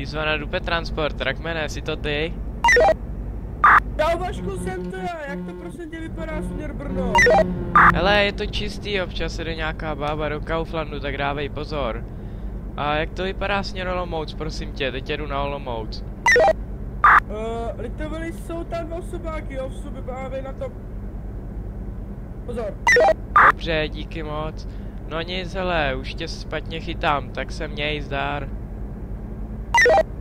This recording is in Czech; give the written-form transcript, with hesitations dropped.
Výzva na Dupe Transport, Rakmene, jsi to ty? Já Vašku jsem to já, jak to prosím tě vypadá směr Brno? Hele, je to čistý, občas jde nějaká bába do Kauflandu, tak dávej pozor. A jak to vypadá směr Olomouc, prosím tě, teď jedu na Olomouc. Litovali jsou tam 2 osobáky, jo, v sobě bávej na to. Pozor. Dobře, díky moc. No nic, hele, už tě špatně chytám, tak se měj, zdar.